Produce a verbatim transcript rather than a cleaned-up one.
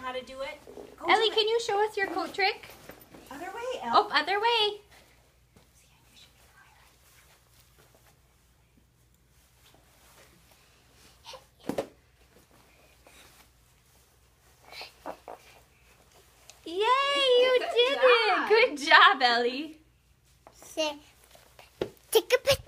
how to do it? Go Ellie, do can it. you show us your coat trick? Other way, Elle. Oh, other way. Yay, you Good did job. it. Good job, Ellie. Say, take a picture.